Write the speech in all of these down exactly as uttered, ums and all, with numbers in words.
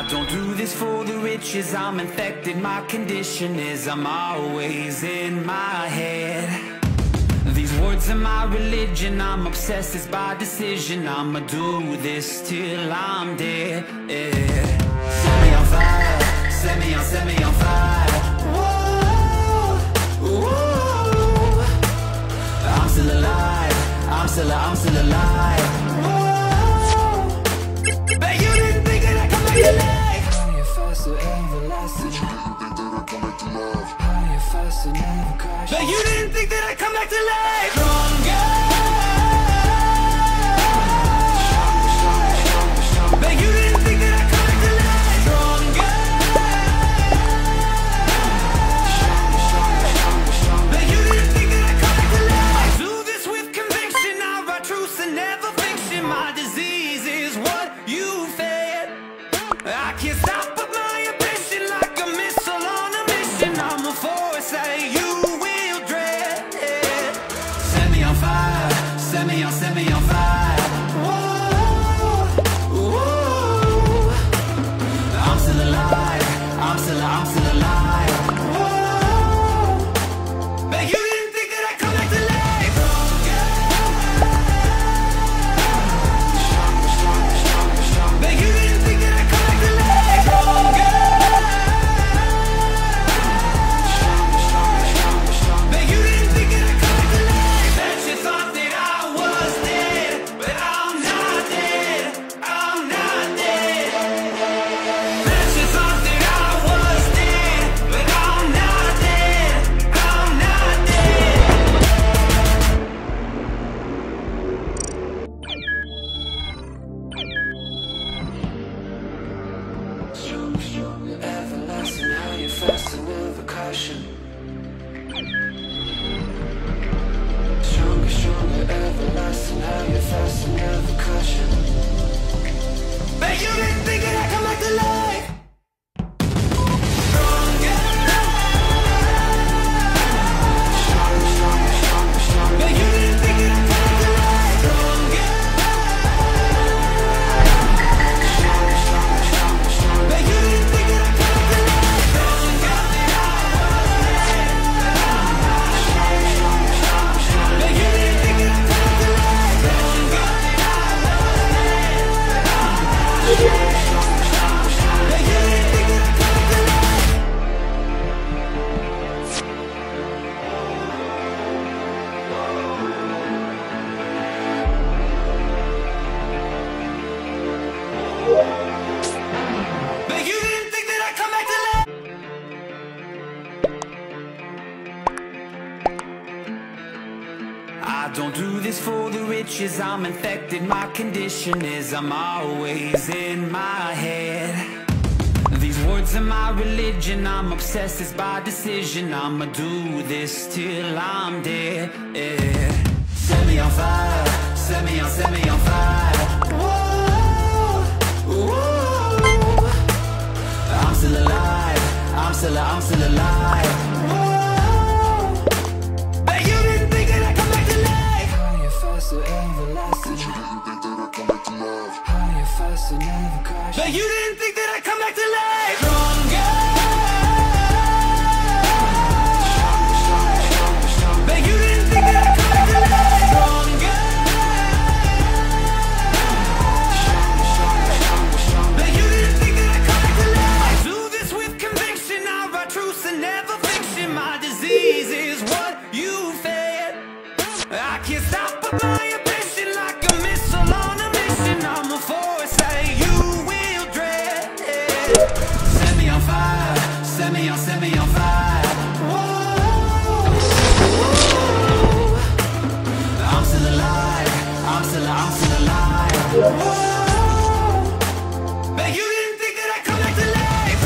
don't do this for the riches, I'm infected, my condition is I'm always in my head. These words are my religion, I'm obsessed, it's by decision, I'ma do this till I'm dead, yeah. Set me on fire, set me on, set me on fire. Whoa, whoa. I'm still alive, I'm still, I'm still alive. Whoa. But you didn't think that I'd come back to life. Higher, faster, everlasting. Higher, faster, never crash. But you didn't think that I'd come back to life. Stronger. But you didn't think that I'd come back to life. Stronger. But you didn't think that I'd come back to life. I do this with conviction, I write truths and never fiction. My disease is what you fed. I can't stop but my ambition, like a missile on a mission. I'm a force that you will dread. Set me on fire, set me on, set me on fire. Whoa, whoa. I'm still alive, I'm still, I'm still alive. Whoa. But you didn't think that I'd come back to life. But you didn't think that I'd come back to life. But you didn't think that I'd come back to life. Bet you thought that I was dead, but I'm not dead, I'm not dead. Bet you thought that I was dead, but I'm not dead, I'm not dead. Stronger, stronger, everlasting, higher, faster, never crashing. Stronger, stronger, everlasting, higher, faster, never crashing. But you didn't think that I'd come back to life. Stronger. Stronger, stronger, stronger, stronger. But you didn't think that I'd come back to life. Stronger. Stronger, stronger, stronger, stronger. But you didn't think that I'd come back to life. Bet you thought that I was dead, but I'm not dead. Stronger, stronger, stronger. But you didn't think that I'd come back to life. Bet you thought that I was dead, but I'm not dead. Stronger, stronger, stronger. But you didn't think that I'd come back to life. But you didn't think that I'd come back to life. I don't do this for the riches, I'm infected, my condition is I'm always in my head. These words are my religion, I'm obsessed, it's by decision, I'ma do this till I'm dead, yeah. Set me on fire, set me on, set me on fire. Whoa, whoa. I'm still alive, I'm still, I'm still alive. Whoa. But you didn't think that I'd come back to life. Higher, faster, everlasting. Higher, faster, never crash. But you didn't think that I'd come back to life. Stronger. But you didn't think that I'd come back to life. Stronger. But you didn't think that I'd come back to life. I do this with conviction, I write truths and never fiction. My disease is what you fed. I can't stop but my ambition, like a missile on a mission. I'm a force that you will dread. Set me on fire, set me on, set me on fire. Whoa, whoa. I'm still alive, I'm still, I'm still alive. Whoa. But you didn't think that I'd come back to life.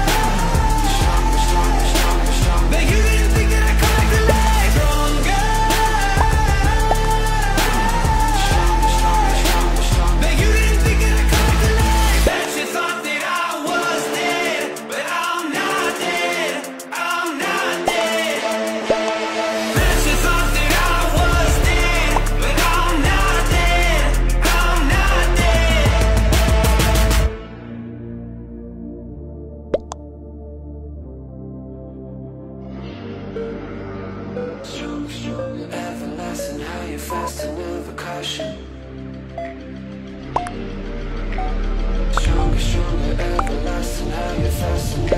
Stronger. But you didn't think that I'd come back to life. Stronger. fast and never caution. Stronger, stronger, everlasting, how you're faster.